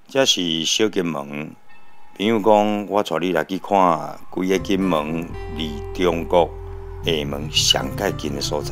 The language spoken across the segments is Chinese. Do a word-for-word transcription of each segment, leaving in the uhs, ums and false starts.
这是小金门。朋友讲，我带你来去看规个金门离中国厦门上界近的所在。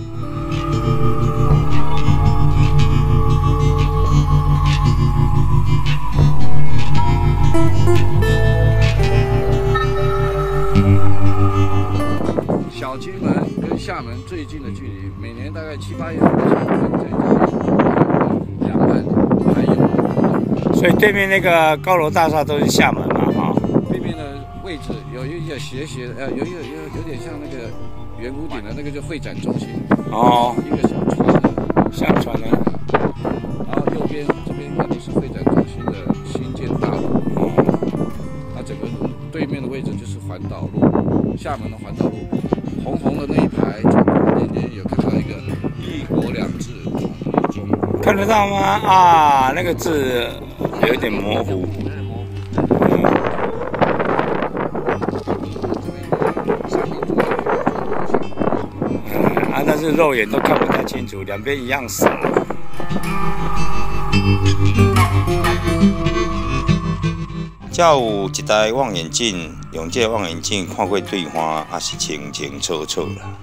小金门跟厦门最近的距离，每年大概七八月份的时候，这里两岸还有。 所以对面那个高楼大厦都是厦门嘛，哈。 对面的位置有一个斜斜的，呃，有一个有有点像那个圆屋顶的那个，就会展中心。 哦。 一个小船的， 像船的。 然后右边这边那里是会展中心的新建大楼。它整个对面的位置就是环岛路，厦门的环岛路。红红的那一排，那边有看到一个“一国两制”统一中。 看得到吗？啊，那个字有点模糊。嗯。嗯啊，但是肉眼都看不太清楚，两边一样傻。 才有一台望远镜，用这望远镜看过对方，也是清清楚楚啦。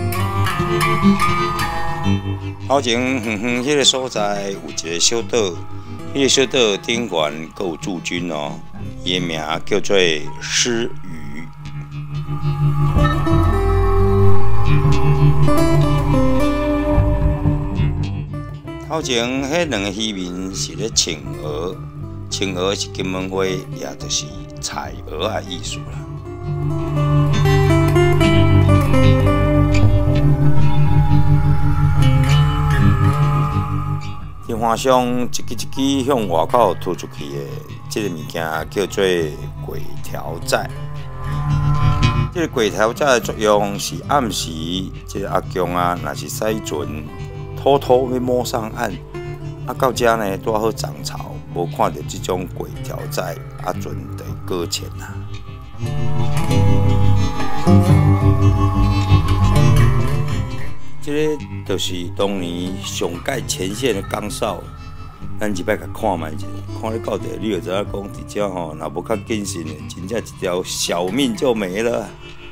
头前远远迄个所在有一个小岛，迄个小岛顶悬阁有驻军哦，伊的名叫做狮屿。头前迄两个渔民是咧青蚵。青蚵是金门话，也就是采蚵的意思啦。电话上一支一支向外口吐出去的，这个物件叫做粿条仔。这个粿条仔的作用是暗时，这个阿强啊，若是驶船偷偷要摸上岸，啊到这呢拄好涨潮。无看到这种粿条仔，啊，船就会搁浅啦。这个就是当年上界前线的岗哨，咱一摆甲看卖一下，看你到底，你就知影讲，伫遮吼，若无较谨慎的，真正一条小命就没了。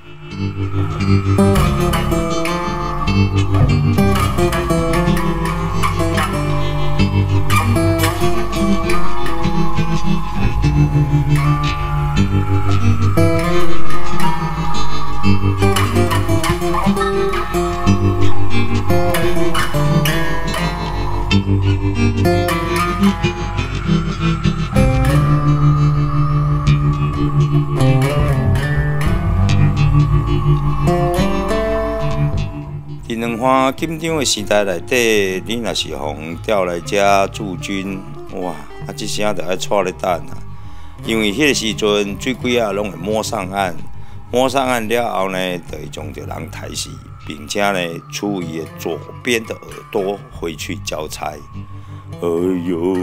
伫两岸紧张的时代内底，你若是互调来遮驻军，哇！啊，这声就爱带咧等啊。因为迄个时阵，水鬼啊拢会摸上岸，摸上岸了后呢，就会将着人抬死，并且呢，处伊的左边的耳朵回去交差。哎呦！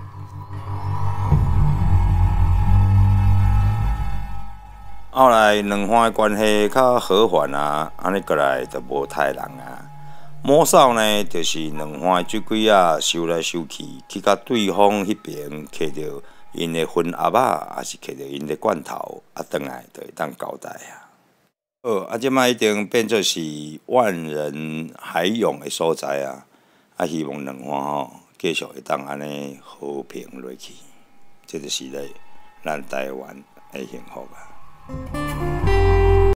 后来两方的关系较和缓啊，安尼过来就无杀人啊。摸哨呢，就是两方的水鬼啊，收来收去，去到对方迄边摕到因的烟盒仔，还是摕到因的罐头，啊，转来就会当交代啊。好，啊，即摆已经变做是万人海涌的所在啊，啊，希望两方吼继续会当安尼和平落去，这就是咧咱台湾的幸福啊。